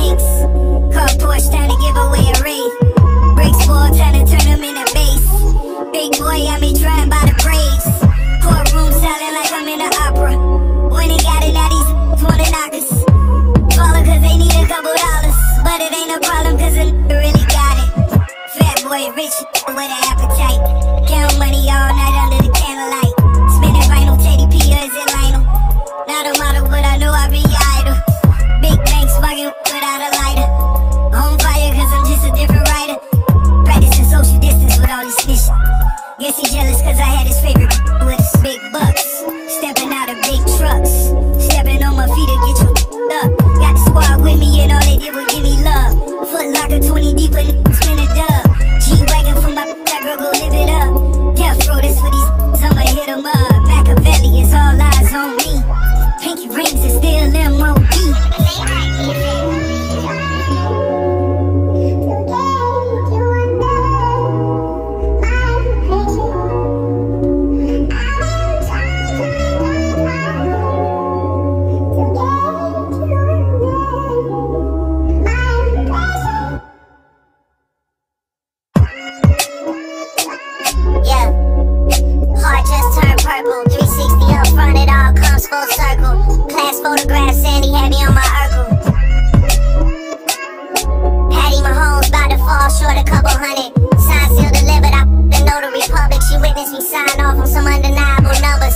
snakes. Car Porsche time to give away a raise. Bricks ball time to turn them into base. Big boy, I be trying by the braids. Courtroom sounding like I'm in the opera. When they got it, now these wanna knock us. Follow cause they need a couple dollars. But it ain't a problem cause they really got it. Fat boy, rich with an appetite. Count money all night under the candlelight. Spinning vinyl, Teddy P or is it Lionel? Not a model, but I know I be idle. Big banks fucking without a lighter. On fire cause I'm just a different writer. Practicing social distance with all these snitching. Guess he jealous cause I had his favorite with his big bucks. Stepping out of big trucks. Stepping on my feet to get you up. Got the squad with me and all they did was give me love. Foot locker 20 deep and spin a dub. G-Wagon for my that girl, go live it up. Death row this for these, I'ma hit them up. Machiavelli is all eyes on me. Pinky rings is still M.O.B. Full circle, class photograph, Sandy had me on my Urkel. Patty Mahomes about to fall short a couple hundred. Signed, sealed, delivered, I the notary public. She witnessed me sign off on some undeniable numbers.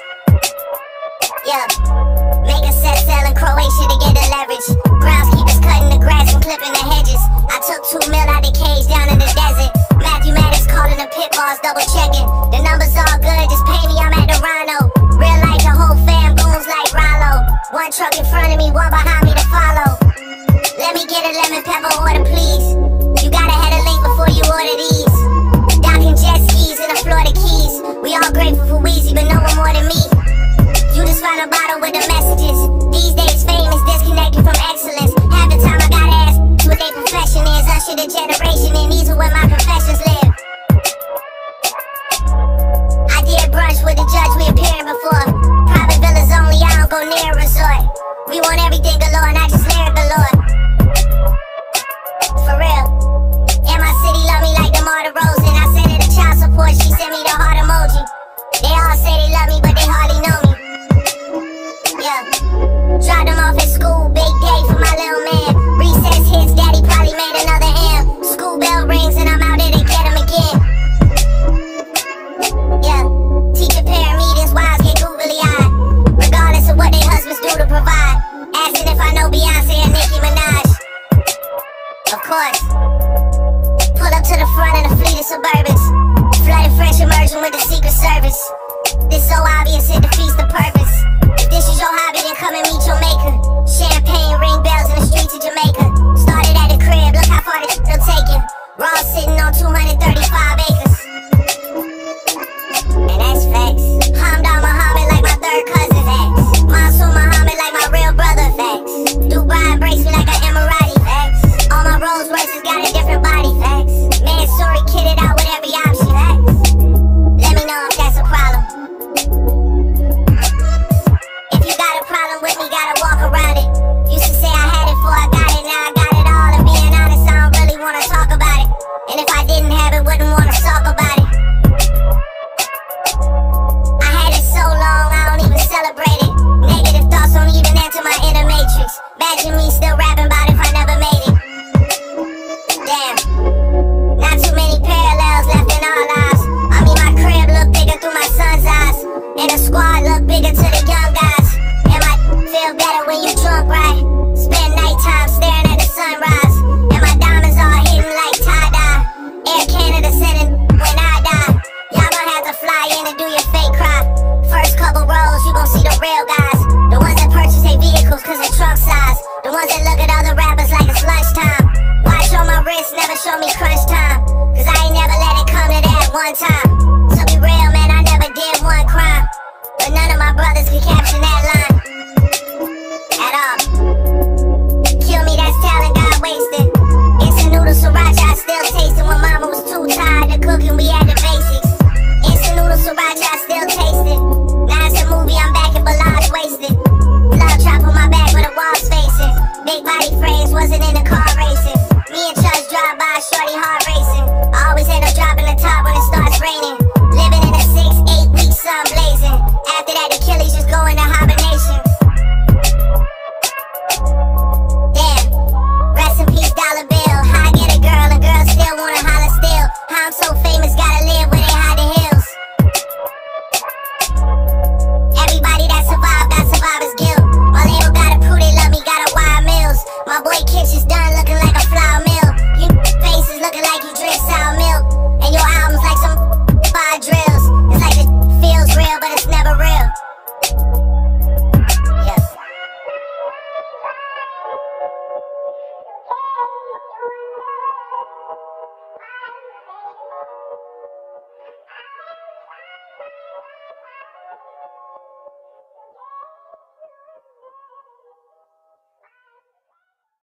Yeah, make a set sail in Croatia to get the leverage. Groundskeepers cutting the grass and clipping the hedges. I took 2 mil out the cage down in the desert. Matthew Maddox calling the pit boss, double checking. The numbers all good, just pay me, I'm at the Rhino. Real life, the whole fam booms like Rollo. One truck in front of me, one behind me to follow. Let me get a lemon pepper order, please. You gotta have a link before you order these. Docking jet skis in the Florida Keys. We all grateful for Weezy, but no one more than me. You just find a bottle with the messages. These days, fame is disconnected from excellence. Half the time I gotta ask what their profession is. Usher the generation in, these are where my professions live. I did brunch with the judge we appearing before. Private villas only, I don't go near a resort. We want everything galore, not just lyric galore. For real. And my city love me like DeMar DeRozan. I sent her the child support, she sent me the heart emoji. They all say they love me, but they hardly know me. Yeah. Dropped them off at school, big day for my little man. Recess hits, daddy probably made another M. School bell rings and I'm out there to get him again. Yeah. Teacher parent meetings, wives get googly-eyed. Regardless of what their husbands do to provide. Asking if I know Beyonce and Nicki Minaj. Of course. Pull up to the front of the fleet of Suburbans. Flooded fresh immersion with the Secret Service. This so obvious it defeats the purpose. If this is your hobby, then come and meet your maker. Champagne, ring bells in the streets of Jamaica. Started at the crib, look how far this will take you. Raw sitting on 235 acres. And that's facts. Hamdan Muhammad like my third cousin. Facts. Mansour Muhammad like my real brother. Facts. Dubai embrace me like an Emirati. Facts. All my Rolls Royces got a different body. Facts. Mansouri kitted out with every option. Facts. Let me know if that's a problem. If you got a problem with me, gotta walk around it. Used to say I had it before I got it, now I got it all. And being honest, I don't really wanna talk about it. And if I didn't have it, wouldn't wanna talk about it. I had it so long, I don't even celebrate it. Negative thoughts don't even enter my inner matrix. Imagine me still rapping about if I never made it. Damn. Not too many parallels left in our lives. I mean, my crib look bigger through my son's eyes. And the squad look bigger to the young guys. And my feel better when you drunk, right? Spend nighttime staring at the sunrise. And my diamonds all hidden like tie-dye. Air Canada sending when I die. Y'all gon' have to fly in and do your fake cry. First couple rows, you gon' see the real guy.